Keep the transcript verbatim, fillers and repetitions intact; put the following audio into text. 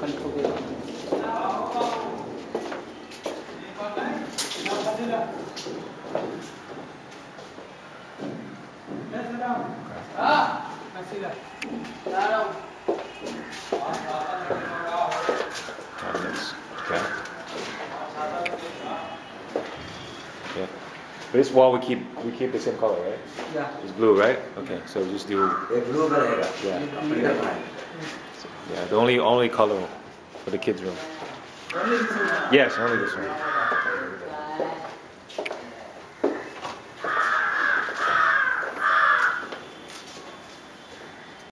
Cabinets. Okay. Yeah. But this wall we keep we keep the same color, right? Yeah. It's blue, right? Okay. So just do. blue color. Yeah. Yeah. The only only color for the kids' room. Only this one. Yes, only this one.